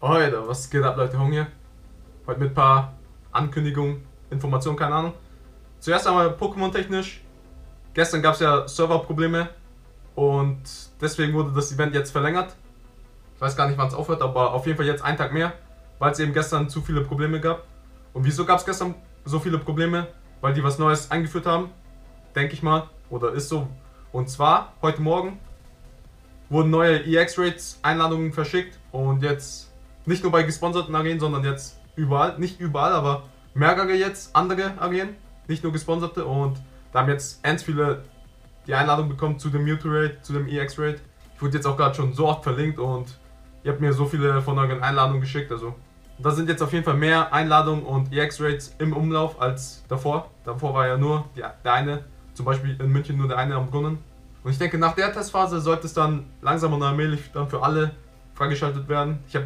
Heute, was geht ab, Leute? Hong hier. Heute mit ein paar Ankündigungen, Informationen, keine Ahnung. Zuerst einmal Pokémon-technisch. Gestern gab es ja Serverprobleme und deswegen wurde das Event jetzt verlängert. Ich weiß gar nicht, wann es aufhört, aber auf jeden Fall jetzt einen Tag mehr, weil es eben gestern zu viele Probleme gab. Und wieso gab es gestern so viele Probleme? Weil die was Neues eingeführt haben, denke ich mal, oder ist so. Und zwar, heute Morgen wurden neue EX-Rates Einladungen verschickt und jetzt nicht nur bei gesponserten Arenen, sondern jetzt überall, nicht überall, aber mehrere jetzt andere Arenen, nicht nur gesponserte, und da haben jetzt ganz viele die Einladung bekommen zu dem Mewtwo-Raid, zu dem EX-Raid. Ich wurde jetzt auch gerade schon so oft verlinkt und ihr habt mir so viele von euren Einladungen geschickt, also da sind jetzt auf jeden Fall mehr Einladungen und EX-Rates im Umlauf als davor. Davor war ja nur der eine, zum Beispiel in München nur der eine am Brunnen. Und ich denke, nach der Testphase sollte es dann langsam und allmählich dann für alle freigeschaltet werden. Ich habe